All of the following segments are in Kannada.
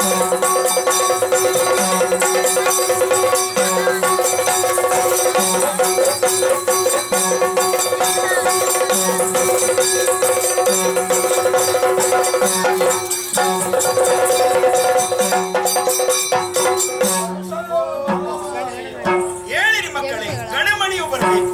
ಹೇಳಿರಿ ಮಕ್ಕಳೇ, ಗಣಮಣಿಯು ಬರಬೇಕು.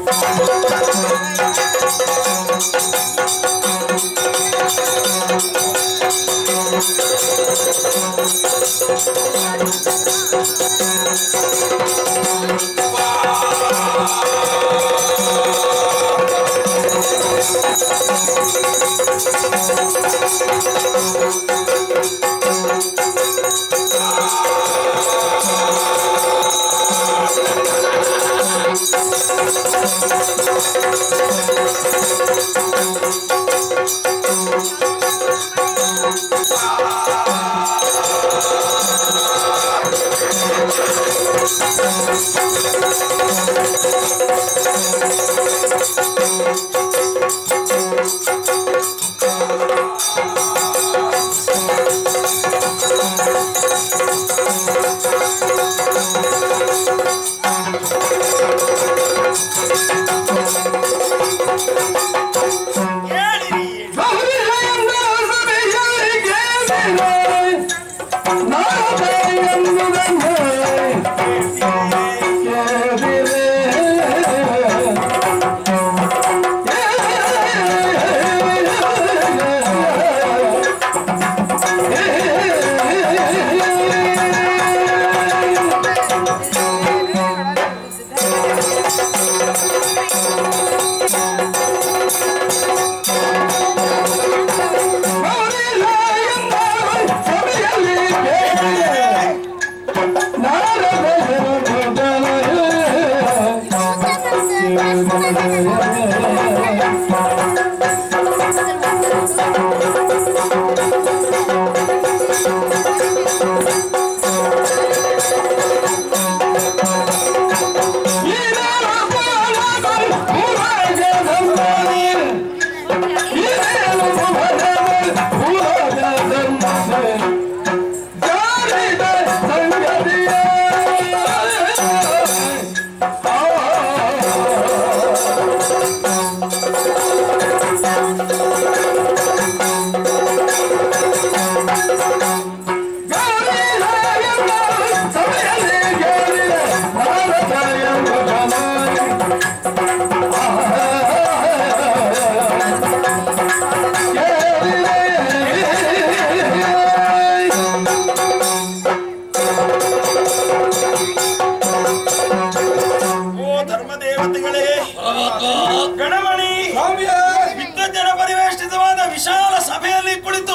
ಗಣಮಣಿ ವಿದ್ವಜ್ಜನ ಪರಿವೇಷ್ಟಿತವಾದ ವಿಶಾಲ ಸಭೆಯಲ್ಲಿ ಕುಳಿತು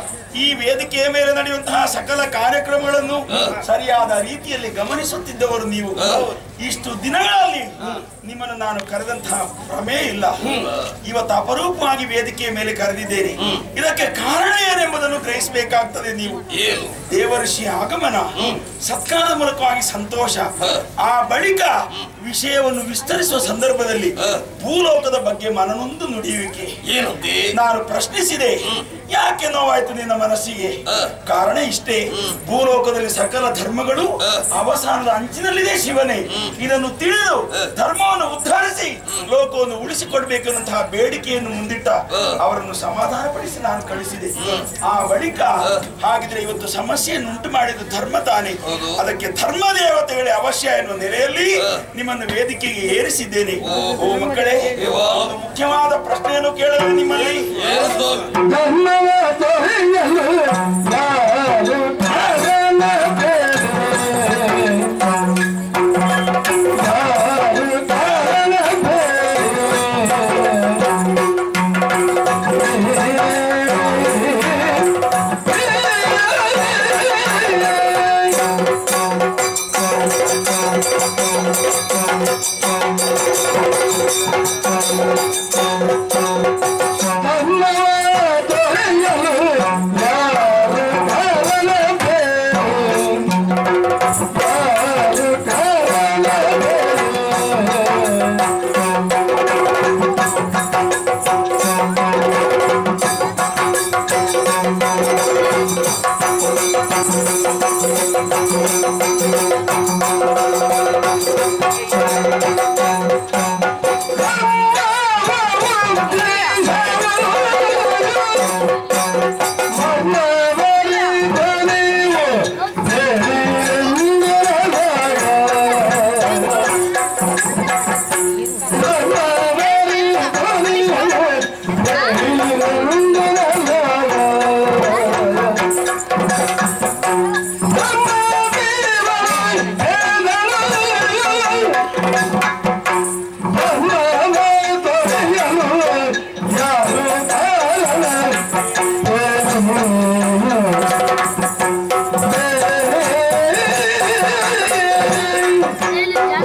ಈ ವೇದಿಕೆಯ ಮೇಲೆ ನಡೆಯುವಂತಹ ಸಕಲ ಕಾರ್ಯಕ್ರಮಗಳನ್ನು ಸರಿಯಾದ ರೀತಿಯಲ್ಲಿ ಗಮನಿಸುತ್ತಿದ್ದವರು ನೀವು. ಇಷ್ಟು ದಿನಗಳಲ್ಲಿ ನಿಮ್ಮನ್ನು ನಾನು ಕರೆದಂತಹ ಭ್ರಮೆ ಇಲ್ಲ. ಇವತ್ತು ಅಪರೂಪವಾಗಿ ವೇದಿಕೆಯ ಮೇಲೆ ಕರೆದಿದ್ದೇನೆ. ಇದಕ್ಕೆ ಕಾರಣ ಏನೆಂಬುದನ್ನು ಗ್ರಹಿಸಬೇಕಾಗ್ತದೆ. ನೀವು ದೇವಋಷಿ ಆಗಮನ, ಸತ್ಕಾರದ ಮೂಲಕವಾಗಿ ಸಂತೋಷ, ಆ ಬಳಿಕ ವಿಷಯವನ್ನು ವಿಸ್ತರಿಸುವ ಸಂದರ್ಭದಲ್ಲಿ ಭೂಲೋಕದ ಬಗ್ಗೆ ಮನನೊಂದು ನುಡಿಯುವಿಕೆ. ನಾನು ಪ್ರಶ್ನಿಸಿದೆ, ಯಾಕೆ ನೋವಾಯ್ತು ನಿನ್ನ ಮನಸ್ಸಿಗೆ? ಕಾರಣ ಇಷ್ಟೇ, ಭೂಲೋಕದಲ್ಲಿ ಸಕಲ ಧರ್ಮಗಳು ಅವಸಾನದ ಅಂಚಿನಲ್ಲಿದೆ ಶಿವನೇ. ಇದನ್ನು ತಿಳಿದು ಧರ್ಮವನ್ನು ಉದ್ಧರಿಸಿ ಲೋಕವನ್ನು ಉಳಿಸಿಕೊಡ್ಬೇಕೆನ್ನುವಂತಹ ಬೇಡಿಕೆಯನ್ನು ಮುಂದಿಟ್ಟ ಅವರನ್ನು ಸಮಾಧಾನಪಡಿಸಿ ನಾನು ಕಳಿಸಿದೆ. ಆ ಬಳಿಕ ಹಾಗಿದ್ರೆ ಇವತ್ತು ಸಮಸ್ಯೆಯನ್ನು ಉಂಟು ಮಾಡಿದ ಧರ್ಮ ತಾನೇ, ಅದಕ್ಕೆ ಧರ್ಮ ದೇವತೆಗಳೇ ಅವಶ್ಯ ಎನ್ನುವ ನೆಲೆಯಲ್ಲಿ ನಿಮ್ಮನ್ನು ವೇದಿಕೆಗೆ ಏರಿಸಿದ್ದೇನೆ. ಓ ಮಕ್ಕಳೇ, ಒಂದು ಮುಖ್ಯವಾದ ಪ್ರಶ್ನೆಯನ್ನು ಕೇಳಲು ನಿಮ್ಮಲ್ಲಿ ಧನ್ಯವಾದ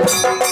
ಧನ್ಯವಾದ.